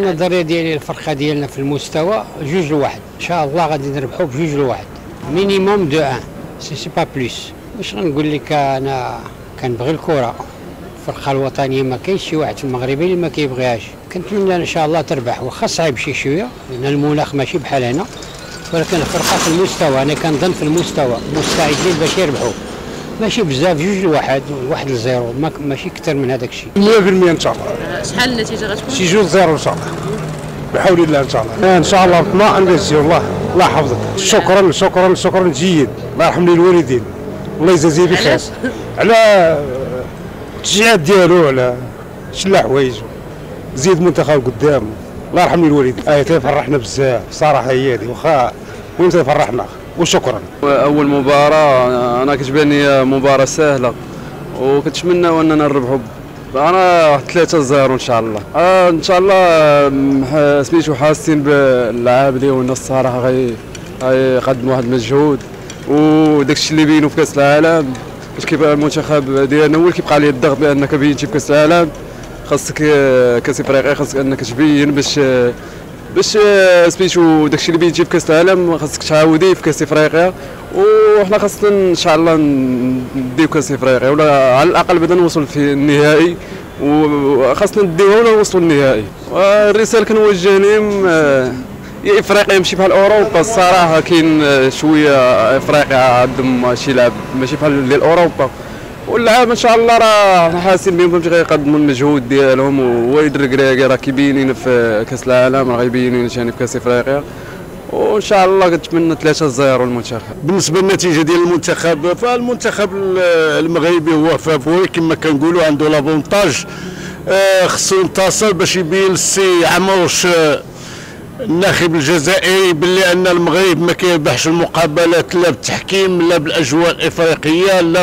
النظريه ديالي الفرقه ديالنا في المستوى 2-1 ان شاء الله غادي نربحوا ب2-1 مينيموم 2-1 سي با بليس. واش غنقول لك، انا كنبغي الكره، الفرقه الوطنيه ما كاينش شي واحد في المغرب اللي ما كيبغيهاش. كنتمنى ان شاء الله تربح، واخا صعيب شويه لان المناخ ماشي بحال هنا، ولكن الفرقه في المستوى انا كنظن في المستوى مستعدين باش يربحوا، ماشي بزاف 2-1 1-0 ماشي اكثر من هذاك الشيء. 100% ان شاء الله. شحال النتيجه غتكون؟ شي 2-0 ان شاء الله بحول الله ان شاء الله. ان شاء الله اطمئن للسي الله يحفظك. شكرا شكرا شكرا جيد، الله يرحم لي الوالدين الله يجازيه بخير على التشجيعات ديالو، على شلا حوايج، زيد المنتخب قدام، الله يرحم لي الوالدين. تيفرحنا بزاف صراحه، هي هذه واخا وين تيفرحنا. وشكرا. اول مباراه انا كتباني مباراه سهله، وكنتمنى اننا نربحوا انا 3-0 ان شاء الله. ان شاء الله سميتو حاسين باللعاب ديالنا الصراحه، غيقدموا واحد المجهود، وداكشي اللي بينوا في كاس العالم باش كيبقى المنتخب ديالنا هو اللي كيبقى عليه الضغط بانك بينتي في كاس العالم. خاصك كاس افريقيا خاصك انك تبين باش سميتو داكشي اللي بينتي في كاس العالم خاصك تعاوديه في كاس افريقيا، وحنا خاصنا ان شاء الله نديو كاس افريقيا ولا على الاقل بدنا نوصل في النهائي، وخاصنا نديوها ولا نوصلوا للنهائي. والرساله كنوجه لهم يا افريقيا ماشي بحال اوروبا، الصراحه كاين شويه افريقيا عندهم شي لعب ماشي بحال ديال اوروبا، واللعاب ان شاء الله راه حاسين بهم فهمتي غيقدموا المجهود ديالهم، ووليد الركراكي راه كيبينين في كاس العالم، راه غيبينين ثاني في كاس افريقيا، وان شاء الله كنتمنى 3-0 المنتخب. بالنسبه للنتيجه ديال المنتخب، فالمنتخب المغربي هو فافوري كما كنقولوا، عنده لافونتاج، خصو ينتصر باش يبين للسي عمروش الناخب الجزائري باللي ان المغرب ما كيربحش المقابلات لا بالتحكيم لا بالاجواء الافريقيه لا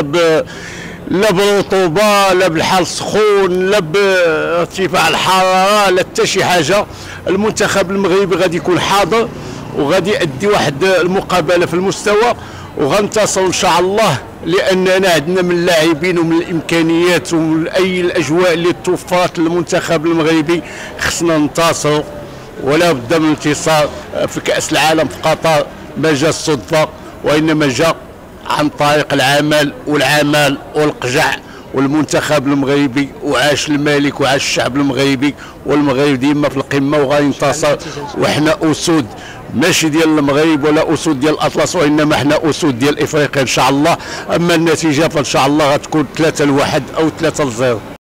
بالرطوبه لا بالحال السخون لا بارتفاع الحراره لا حتى شي حاجه. المنتخب المغربي غادي يكون حاضر وغادي يؤدي واحد المقابله في المستوى، وغنتصلوا ان شاء الله، لاننا عندنا من اللاعبين ومن الامكانيات ومن اي الاجواء اللي توفرت للمنتخب المغربي. خصنا ننتصروا ولا بد من الانتصار. في كأس العالم في قطر ما جا الصدفة، وإنما جا عن طريق العمل والقجع، والمنتخب المغربي وعاش الملك وعاش الشعب المغربي، والمغرب ديما في القمة وغينتصر، وحنا أسود ماشي ديال المغرب ولا أسود ديال الأطلس، وإنما حنا أسود ديال إفريقيا إن شاء الله. أما النتيجة فإن شاء الله غتكون 3-1 أو 3-0.